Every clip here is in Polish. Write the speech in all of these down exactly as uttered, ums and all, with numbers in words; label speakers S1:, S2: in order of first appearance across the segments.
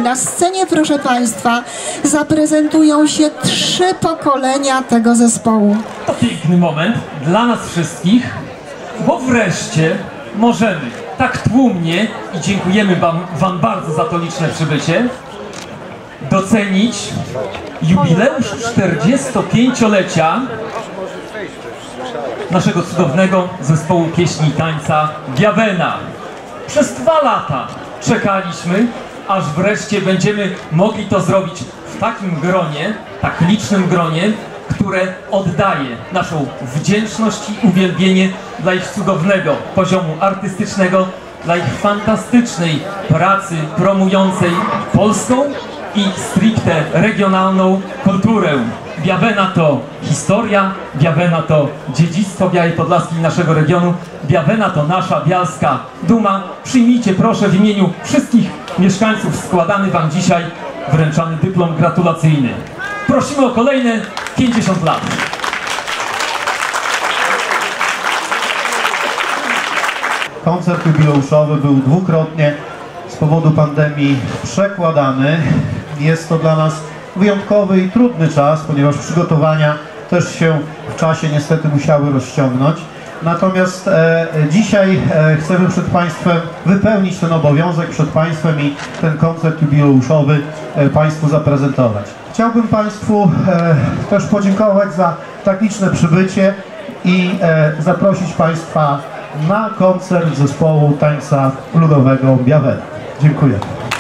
S1: Na scenie, proszę Państwa, zaprezentują się trzy pokolenia tego zespołu.
S2: To piękny moment dla nas wszystkich, bo wreszcie możemy tak tłumnie, i dziękujemy Wam, wam bardzo za to liczne przybycie, docenić jubileusz czterdziestopięciolecia naszego cudownego zespołu pieśni i tańca Biawena. Przez dwa lata czekaliśmy, aż wreszcie będziemy mogli to zrobić w takim gronie, tak licznym gronie, które oddaje naszą wdzięczność i uwielbienie dla ich cudownego poziomu artystycznego, dla ich fantastycznej pracy promującej polską i stricte regionalną kulturę. Biawena to historia, Biawena to dziedzictwo Białej Podlaskiej i naszego regionu, Biawena to nasza bialska duma. Przyjmijcie proszę w imieniu wszystkich mieszkańców składany Wam dzisiaj wręczany dyplom gratulacyjny. Prosimy o kolejne pięćdziesiąt lat.
S3: Koncert jubileuszowy był dwukrotnie z powodu pandemii przekładany. Jest to dla nas wyjątkowy i trudny czas, ponieważ przygotowania też się w czasie niestety musiały rozciągnąć. Natomiast e, dzisiaj e, chcemy przed Państwem wypełnić ten obowiązek przed Państwem i ten koncert jubileuszowy e, Państwu zaprezentować. Chciałbym Państwu e, też podziękować za tak liczne przybycie i e, zaprosić Państwa na koncert zespołu tańca ludowego Biawena. Dziękuję.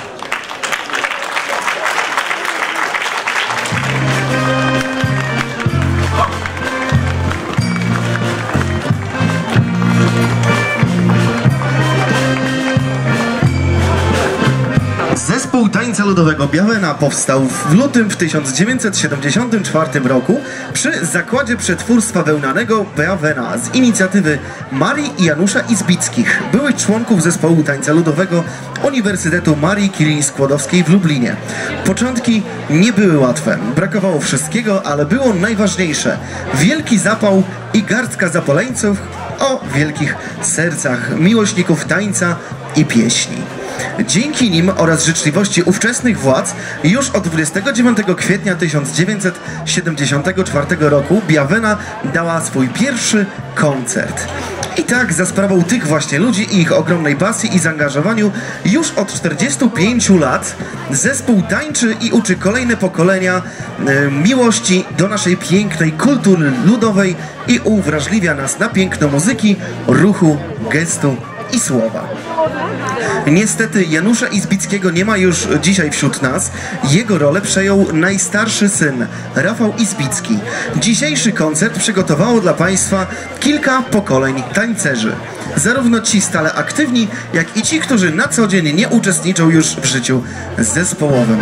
S4: Zespół tańca ludowego Biawena powstał w lutym w tysiąc dziewięćset siedemdziesiątym czwartym roku przy Zakładzie Przetwórstwa Wełnianego Biawena z inicjatywy Marii i Janusza Izbickich, byłych członków zespołu tańca ludowego Uniwersytetu Marii Curie-Skłodowskiej w Lublinie. Początki nie były łatwe, brakowało wszystkiego, ale było najważniejsze: wielki zapał i garstka zapoleńców o wielkich sercach miłośników tańca i pieśni. Dzięki nim oraz życzliwości ówczesnych władz już od dwudziestego dziewiątego kwietnia tysiąc dziewięćset siedemdziesiątego czwartego roku Biawena dała swój pierwszy koncert. I tak za sprawą tych właśnie ludzi i ich ogromnej pasji i zaangażowaniu już od czterdziestu pięciu lat zespół tańczy i uczy kolejne pokolenia e, miłości do naszej pięknej kultury ludowej i uwrażliwia nas na piękno muzyki, ruchu, gestu i słowa. Niestety Janusza Izbickiego nie ma już dzisiaj wśród nas. Jego rolę przejął najstarszy syn, Rafał Izbicki. Dzisiejszy koncert przygotowało dla Państwa kilka pokoleń tańcerzy. Zarówno ci stale aktywni, jak i ci, którzy na co dzień nie uczestniczą już w życiu zespołowym.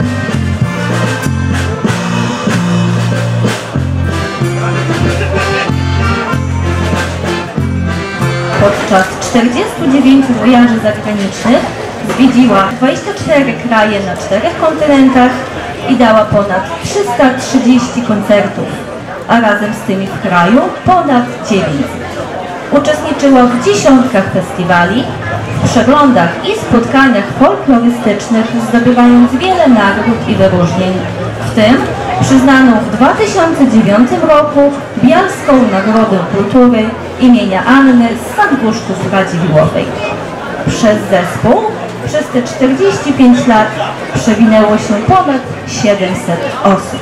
S5: Podczas czterdziestu dziewięciu wojaży zagranicznych zwiedziła dwadzieścia cztery kraje na czterech kontynentach i dała ponad trzysta trzydzieści koncertów, a razem z tymi w kraju ponad dziewięćset. Uczestniczyła w dziesiątkach festiwali, w przeglądach i spotkaniach folklorystycznych, zdobywając wiele nagród i wyróżnień, w tym przyznaną w dwa tysiące dziewiątym roku Bialską Nagrodę Kultury imienia Anny z Sandguszków Radziwiłłowej. Przez zespół przez te czterdzieści pięć lat przewinęło się ponad siedemset osób.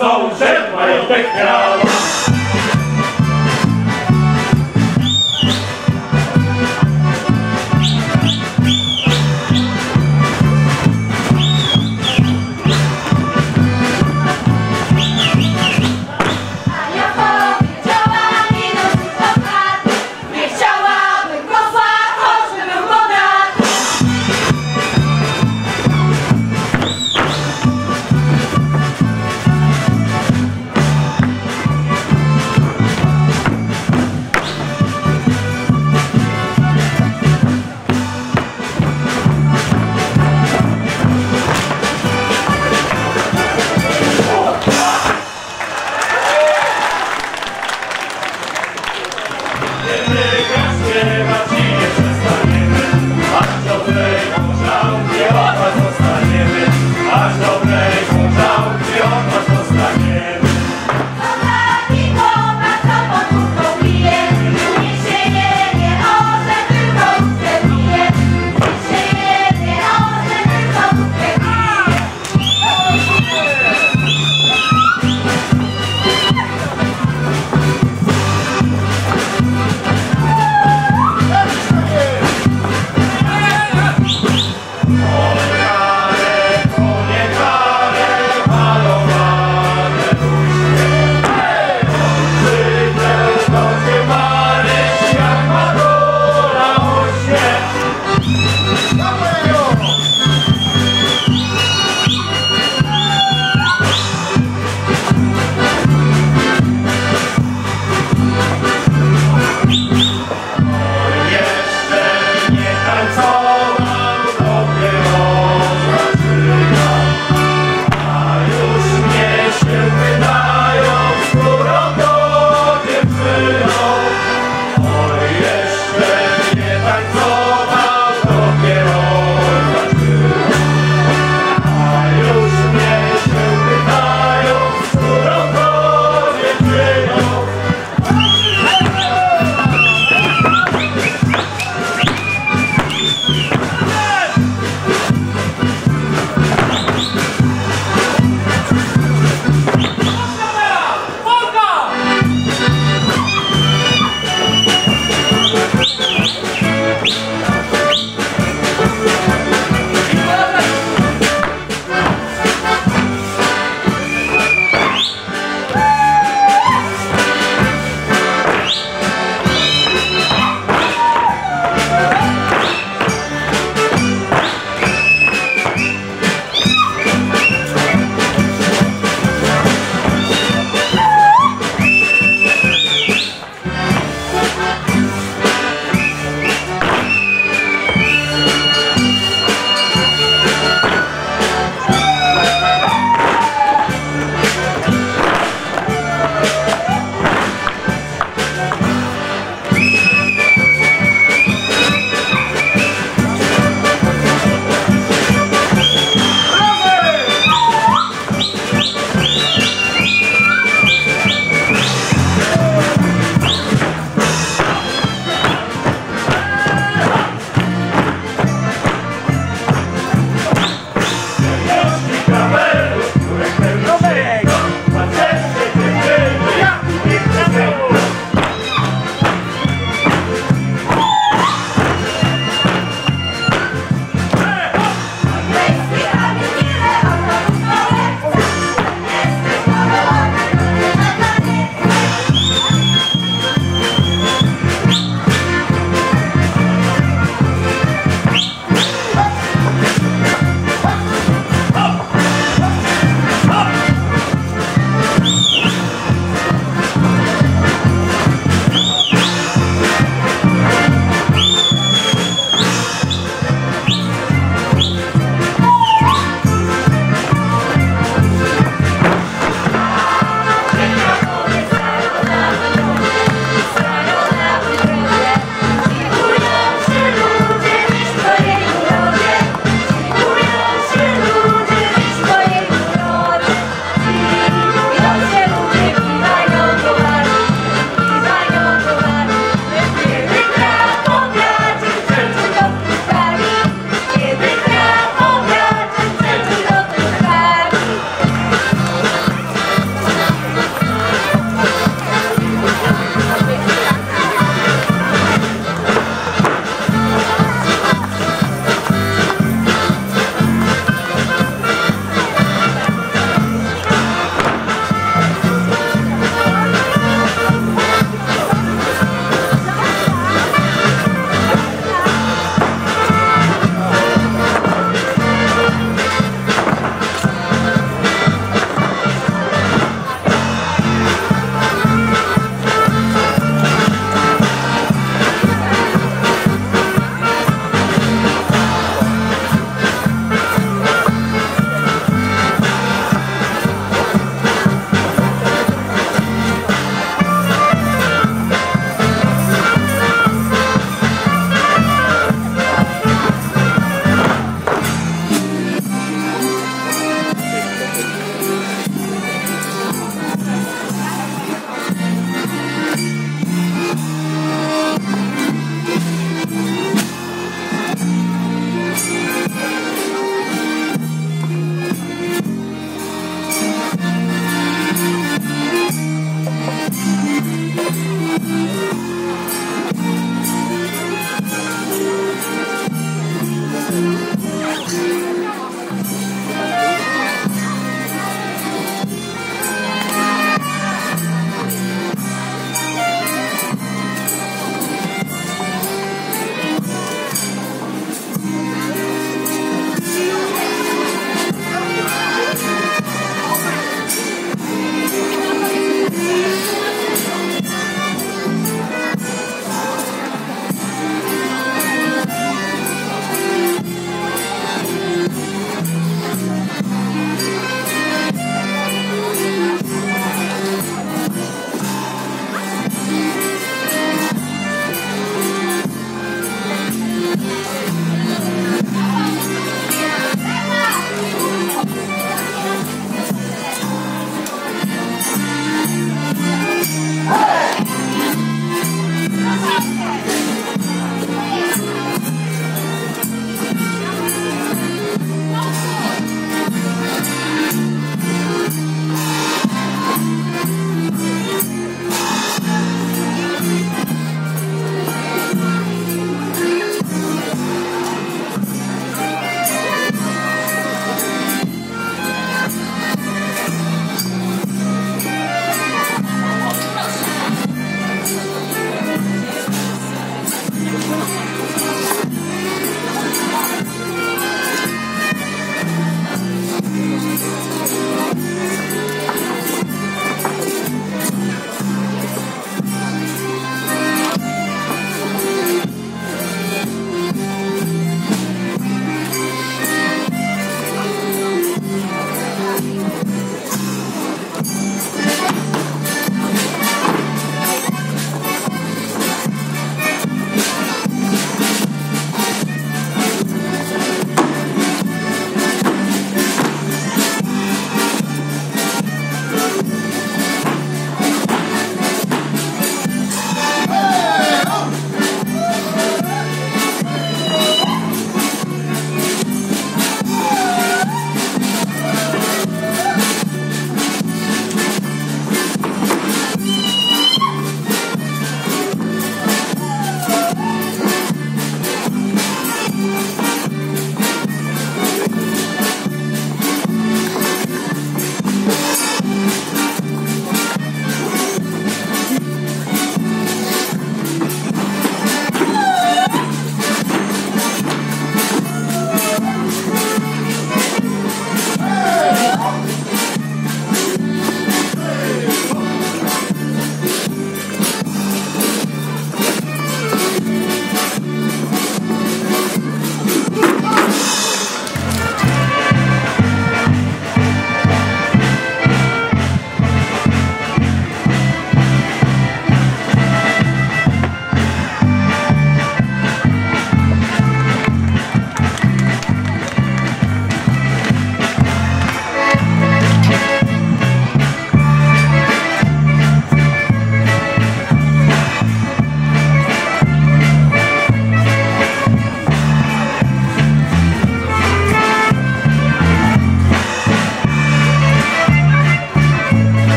S6: są, że majątek miała.